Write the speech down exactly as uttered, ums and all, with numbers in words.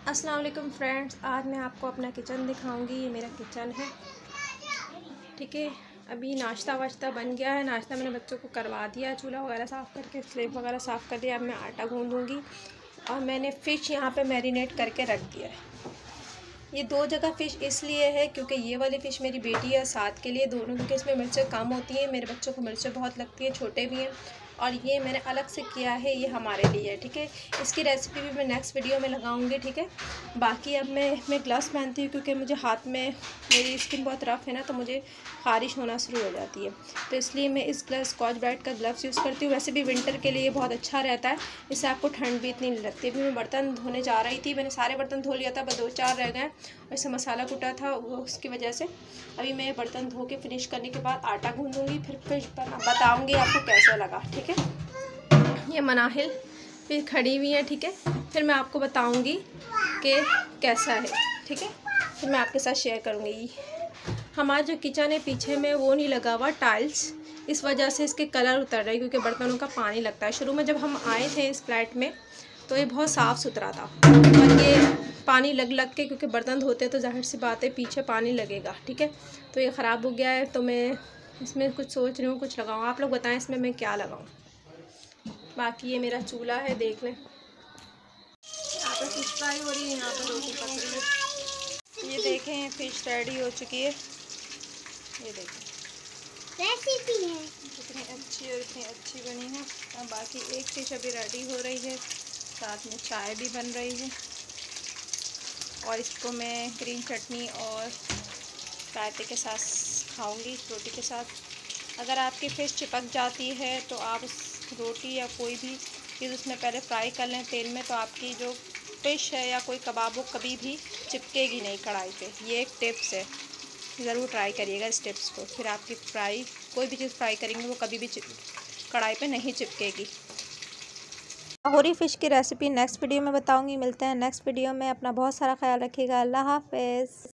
अस्सलाम वालेकुम फ्रेंड्स, आज मैं आपको अपना किचन दिखाऊंगी। ये मेरा किचन है, ठीक है। अभी नाश्ता वाश्ता बन गया है। नाश्ता मैंने बच्चों को करवा दिया, चूल्हा वगैरह साफ़ करके स्लेब वगैरह साफ़ कर दिया। अब मैं आटा गूँधूँगी और मैंने फ़िश यहाँ पे मैरिनेट करके रख दिया है। ये दो जगह फ़िश इसलिए है क्योंकि ये वाली फ़िश मेरी बेटी है, साथ के लिए दोनों, क्योंकि इसमें मिर्चें कम होती हैं। मेरे बच्चों को मिर्चें बहुत लगती हैं, छोटे भी हैं। और ये मैंने अलग से किया है, ये हमारे लिए है, ठीक है। इसकी रेसिपी भी मैं नेक्स्ट वीडियो में लगाऊंगी, ठीक है। बाकी अब मैं मैं ग्लव्स पहनती हूँ क्योंकि मुझे हाथ में, मेरी स्किन बहुत रफ़ है ना, तो मुझे ख़ारिश होना शुरू हो जाती है, तो इसलिए मैं इस ग्लव्स स्कॉच ब्राइट का ग्लव्स यूज़ करती हूँ। वैसे भी विंटर के लिए बहुत अच्छा रहता है, इससे आपको ठंड भी इतनी नहीं लगती। अभी मैं बर्तन धोने जा रही थी, मैंने सारे बर्तन धो लिया था, बस दो चार रह गए। वैसे मसाला कुटा था वो, उसकी वजह से अभी मैं बर्तन धो के फिनिश करने के बाद आटा गूँधूँगी, फिर फिर बताऊँगी आपको कैसा लगा, ठीक है। ये मनाहिल फिर खड़ी हुई है, ठीक है। फिर मैं आपको बताऊंगी कि कैसा है, ठीक है। फिर मैं आपके साथ शेयर करूंगी। हमारा जो किचन है पीछे में वो नहीं लगा हुआ टाइल्स, इस वजह से इसके कलर उतर रहे हैं क्योंकि बर्तनों का पानी लगता है। शुरू में जब हम आए थे इस फ्लैट में तो ये बहुत साफ़ सुथरा था, और ये पानी लग लग के, क्योंकि बर्तन धोते तो जाहिर सी बात है पीछे पानी लगेगा, ठीक है। तो ये ख़राब हो गया है, तो मैं इसमें कुछ सोच रही हूँ कुछ लगाऊँ। आप लोग बताएं इसमें मैं क्या लगाऊँ। बाकी ये मेरा चूल्हा है, देख लें। यहाँ पे फिश फ्राई हो रही है, यहाँ पे रोटी पक रही है। ये देखें फिश रेडी हो चुकी है, ये देखें रेसिपी है कितनी अच्छी और इतनी अच्छी बनी है। और बाकी एक फिश अभी रेडी हो रही है, साथ में चाय भी बन रही है। और इसको मैं ग्रीन चटनी और रायते के साथ खाऊंगी, रोटी के साथ। अगर आपकी फ़िश चिपक जाती है तो आप उस रोटी या कोई भी चीज़ उसमें पहले फ्राई कर लें तेल में, तो आपकी जो फ़िश है या कोई कबाब वो कभी भी चिपकेगी नहीं कढ़ाई पे। ये एक टिप्स है, ज़रूर ट्राई करिएगा इस टिप्स को। फिर आपकी फ्राई, कोई भी चीज़ फ्राई करेंगे वो कभी भी कढ़ाई पे नहीं चिपकेगी। लाहौरी फ़िश की रेसिपी नेक्स्ट वीडियो में बताऊँगी। मिलते हैं नेक्स्ट वीडियो में। अपना बहुत सारा ख्याल रखिएगा। अल्लाह हाफ़िज़।